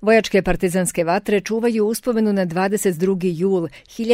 Vojačke partizanske vatre čuvaju uspomenu na 22. jul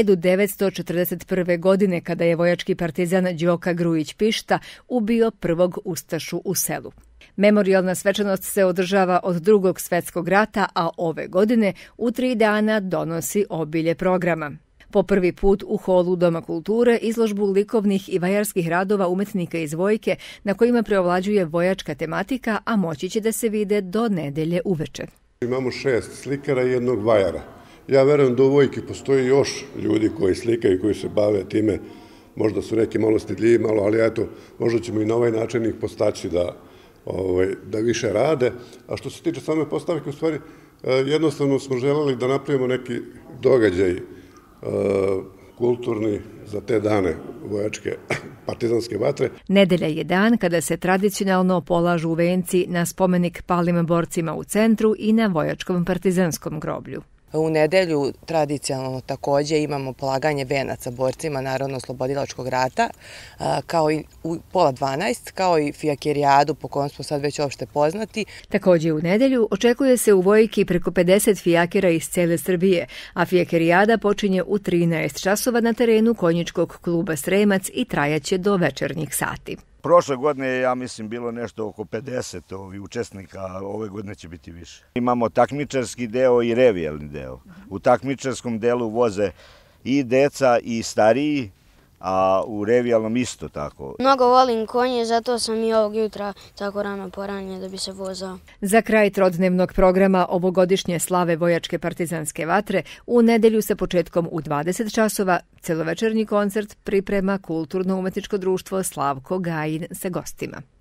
1941. godine kada je vojački partizan Đoka Grujić Pišta ubio prvog ustašu u selu. Memorijalna svečanost se održava od Drugog svjetskog rata, a ove godine u 3 dana donosi obilje programa. Po prvi put u holu Doma kulture izložbu likovnih i vajarskih radova umetnika iz Vojke na kojima preovlađuje vojačka tematika, a moći će da se vide do nedelje uveče. Imamo 6 slikara i 1 vajara. Ja verujem da u Vojki postoji još ljudi koji slikaju, koji se bave time. Možda su neki malo stidljivi, ali eto, možda ćemo i na ovaj način ih postaći da više rade. A što se tiče same postavke, u stvari, jednostavno smo želeli da napravimo neki događaj kulturni za te dane vojačke partizanske vatre. Nedelja je dan kada se tradicionalno polažu venci na spomenik palim borcima u centru i na vojačkom partizanskom groblju. U nedelju tradicionalno također imamo polaganje venaca borcima Narodno-oslobodilačkog rata, kao i u 11:30, kao i fijakerijadu po kojom smo sad već opšte poznati. Također u nedelju očekuje se u Vojki preko 50 fijakera iz cele Srbije, a fijakerijada počinje u 13 časova na terenu konjičkog kluba Sremac i trajaće do večernjih sati. Prošle godine je, ja mislim, bilo nešto oko 50 učesnika, a ove godine će biti više. Imamo takmičarski deo i revijalni deo. U takmičarskom delu voze i deca i stariji, a u revijalnom isto tako. Mnogo volim konje, zato sam i ovog jutra tako rano poranije da bi se vozao. Za kraj trodnevnog programa ovogodišnje slave vojačke partizanske vatre u nedelju sa početkom u 20 časova celovečernji koncert priprema Kulturno-umetničko društvo Slavko Gajin sa gostima.